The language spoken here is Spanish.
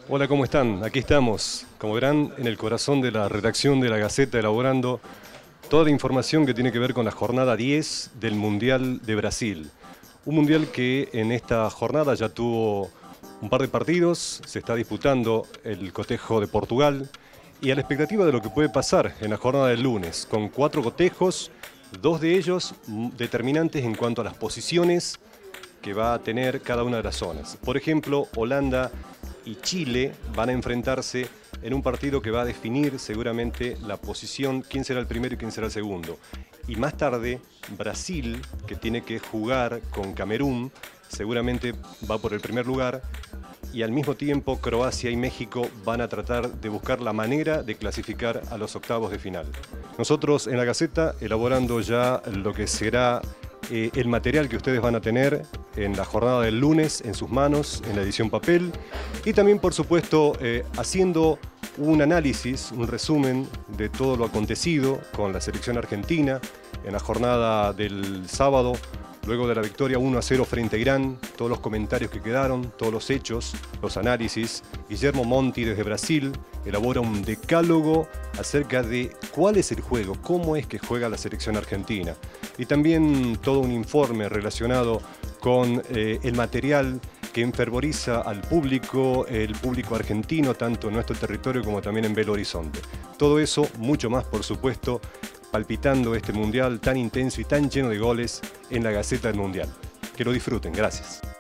Hola, ¿cómo están? Aquí estamos, como verán, en el corazón de la redacción de La Gaceta, elaborando toda la información que tiene que ver con la jornada 10 del Mundial de Brasil. Un mundial que en esta jornada ya tuvo un par de partidos, se está disputando el cotejo de Portugal y a la expectativa de lo que puede pasar en la jornada del lunes, con 4 cotejos, 2 de ellos determinantes en cuanto a las posiciones que va a tener cada una de las zonas. Por ejemplo, Holanda y Chile van a enfrentarse en un partido que va a definir seguramente la posición, quién será el primero y quién será el segundo. Y más tarde, Brasil, que tiene que jugar con Camerún, seguramente va por el primer lugar, y al mismo tiempo Croacia y México van a tratar de buscar la manera de clasificar a los octavos de final. Nosotros en La Gaceta, elaborando ya lo que será el material que ustedes van a tener en la jornada del lunes en sus manos, en la edición papel, y también, por supuesto, haciendo un análisis, un resumen de todo lo acontecido con la selección argentina en la jornada del sábado, luego de la victoria 1-0 frente a Irán, todos los comentarios que quedaron, todos los hechos, los análisis. Guillermo Monti desde Brasil elabora un decálogo acerca de cuál es el juego, cómo es que juega la selección argentina. Y también todo un informe relacionado con el material que enfervoriza al público, el público argentino, tanto en nuestro territorio como también en Belo Horizonte. Todo eso, mucho más, por supuesto, palpitando este mundial tan intenso y tan lleno de goles en La Gaceta del Mundial. Que lo disfruten. Gracias.